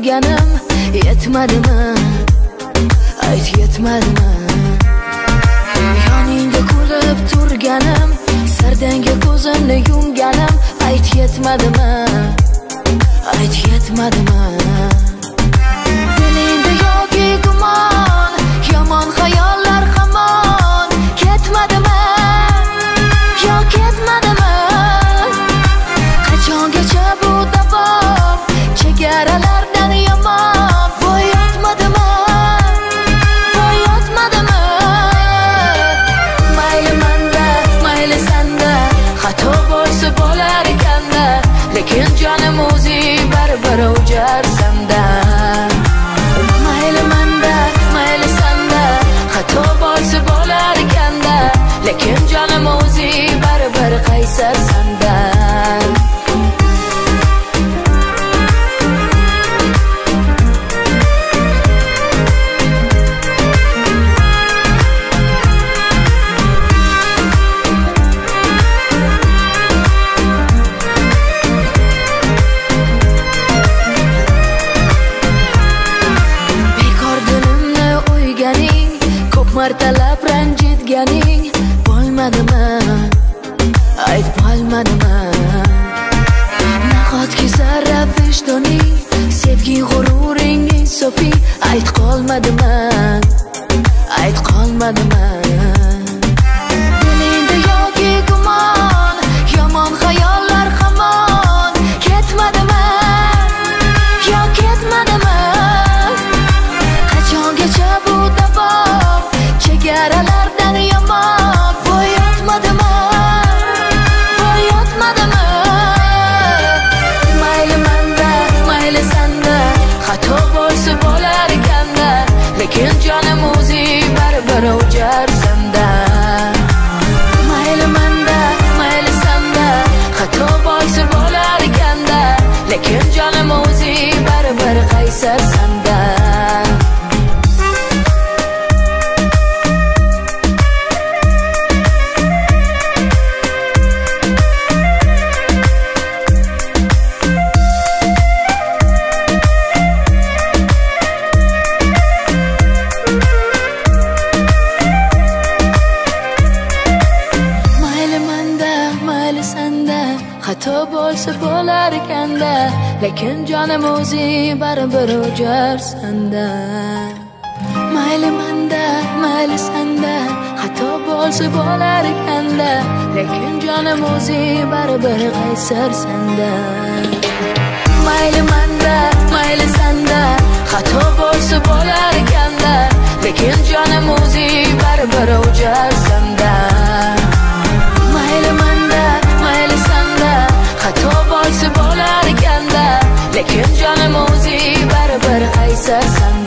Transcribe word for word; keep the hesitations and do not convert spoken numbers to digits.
turganim yetmadimi? Ayt yetmadimi? Yoningda kulib turganim, sardanga ko'zimni yumganim, ayt yetmadimi? Ayt yetmadimi? Dilingda yoki gumon, yomon xayollar hamon ketmadimi? Yo ketmadimi? Qachongacha bu davom, chegaralardan yomon voy yotmadimi? Voy yotmadimi? Mayli manda, mayli sanda, xato bo'lsa bo'lar ekanda, lekin jonim o'zing baribir o'jarsanda. Mayli manda, mayli sanda, xato bo'lsa bo'lar ekanda, lekin jonim o'zing baribir qaysarsanda. Martalab ranjitganing bo'lmadimi? Ayt bo'lmadimi? Nahotki zarra vijdoning, sevgi g'ururing insofiy, ayt qolmadimi? Ayt qolmadimi? Dilingda yoki gumon, yomon xayollar hamon ketmadimi? Yo ketmadimi? Qachongacha bu davom, chegaralardan yomon voy yotmadimi? Voy yotmadimi? Mayli manda, mayli sanda, xato bo'lsa bo'lar ekanda, lekin jonim o'zing baribir o'jarsanda. Mayli manda, mayli sanda, xato bo'lsa bo'lar ekanda, lekin jonim o'zing baribir qaysarsanda. Xato bo'lsa bo'lar ekanda, lekin jonim o'zing baribir o'jarsanda. Mayli manda, mayli sanda, xato bo'lsa bo'lar ekanda, lekin jonim o'zing baribir qaysarsanda. Mayli manda, mayli sanda, xato bo'lsa bo'lar ekanda, lekin jonim o'zing baribir o'jarsanda. Mayli manda, mayli sanda, xato bo'lsa bo'lar ekanda, lekin jonim o'zing baribir qaysarsanda.